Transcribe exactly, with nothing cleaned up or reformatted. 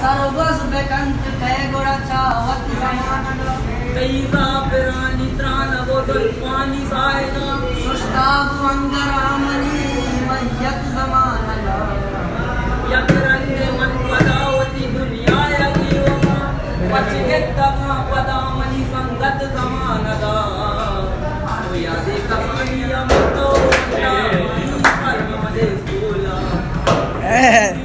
सरबस बेकंत थे गोड़ा चावत समान कईसा पिरानी त्राण बोतल पानी सायना सुस्ताब अंगरामनी मय्यत समान यकरंगे मन पदावती दुनिया यकीवमा पचगेत्तमा पदामनी संगत समानदा तो यादे कहानियां मतो परम मदे स्कूला